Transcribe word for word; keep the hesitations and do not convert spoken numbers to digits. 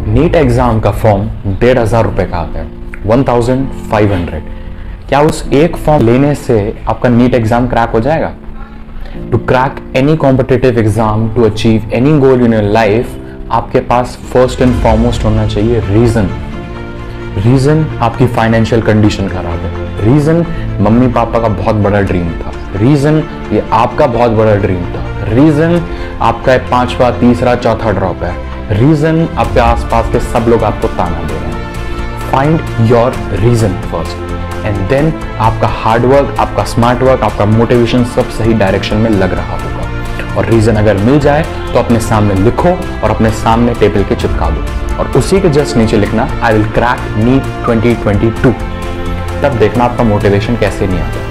NEET exam का form डेढ़ हजार रुपए का आता है, वन थाउजेंड फाइव हंड्रेड। क्या उस एक फॉर्म लेने से आपका नीट एग्जाम क्रैक हो जाएगा? To crack any competitive exam, to achieve any goal in your life, आपके पास फर्स्ट एंड फॉरमोस्ट होना चाहिए रीजन। रीजन आपकी फाइनेंशियल कंडीशन खराब है, रीजन मम्मी पापा का बहुत बड़ा ड्रीम था, रीजन ये आपका बहुत बड़ा ड्रीम था, रीजन आपका पांचवा तीसरा चौथा ड्रॉप है, रीजन आपके आसपास के सब लोग आपको ताना दे रहे हैं। Find your reason first and then आपका हार्डवर्क, आपका स्मार्ट वर्क, आपका मोटिवेशन सब सही डायरेक्शन में लग रहा होगा। और रीजन अगर मिल जाए तो अपने सामने लिखो और अपने सामने टेबल के चिपका दो और उसी के जस्ट नीचे लिखना I will crack NEET twenty twenty two. तब देखना आपका मोटिवेशन कैसे नहीं आता।